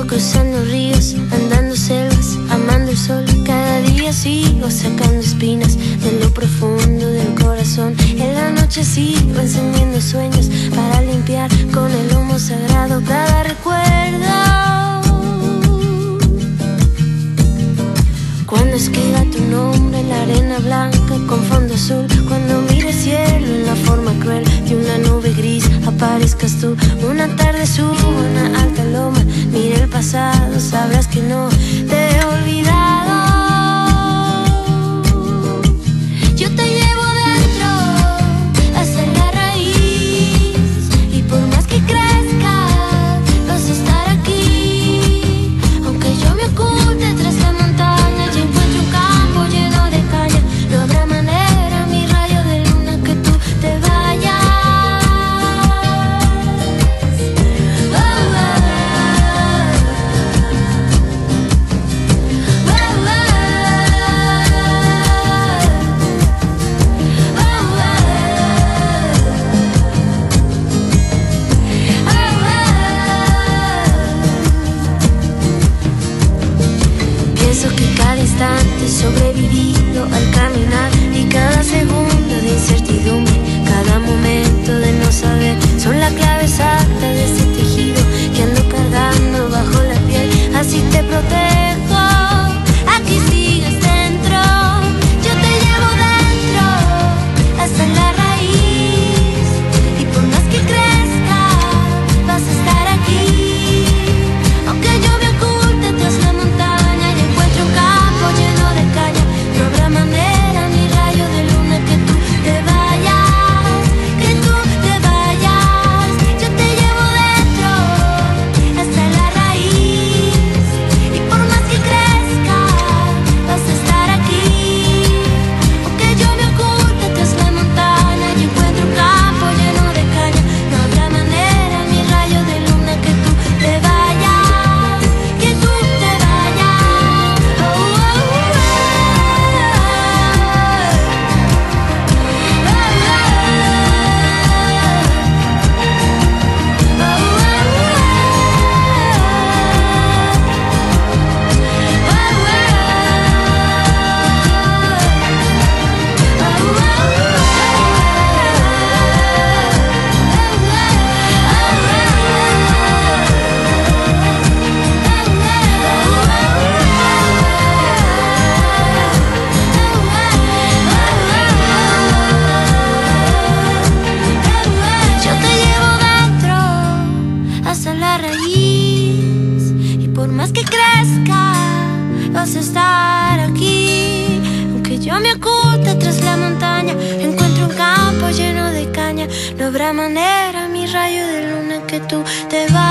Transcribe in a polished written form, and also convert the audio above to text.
cruzando ríos, andando selvas, amando el sol. Cada día sigo sacando espinas de lo profundo del corazón. En la noche sigo encendiendo sueños para limpiar con el humo sagrado cada recuerdo. Cuando escriba tu nombre en la arena blanca con fondo azul, cuando mire el cielo en la forma cruel de una nube gris, aparezcas tú. Una tarde subo a una alta loma, mire el pasado, sabrás que no te he olvidado. Yo te llevo dentro hasta la raíz, y por más que crezca vas a estar aquí. Aunque yo me oculte tras la montaña y encuentre un campo lleno de caña, no habrá manera, mi rayo de luna, que tú te vayas. Pienso que cada instante he sobrevivido al caminar, y cada segundo de incertidumbre, cada momento de no saber, son la clave exacta de este tejido que ando cargando bajo la piel. Así te protejo, aquí sigues dentro. Yo te llevo dentro hasta la raíz, y por más que crezca vas a estar aquí. Aunque yo me oculte tras la montaña y encuentre un campo lleno de caña, no habrá manera, mi rayo de luna, que tú te vayas, que tú te vayas. Yo te llevo dentro hasta la raíz, y por más que crezca vas a estar aquí. Aunque yo me oculte tras la montaña y encuentre un campo lleno de caña, no habrá manera, mi rayo de luna, que tú te vayas, que tú te vayas. Oh, oh, yo te llevo dentro hasta la raíz, y por más que crezca vas a estar aquí. Aunque yo me oculte tras la montaña, encuentro un campo lleno de caña, no habrá manera, mi rayo de luna, que tú te vayas.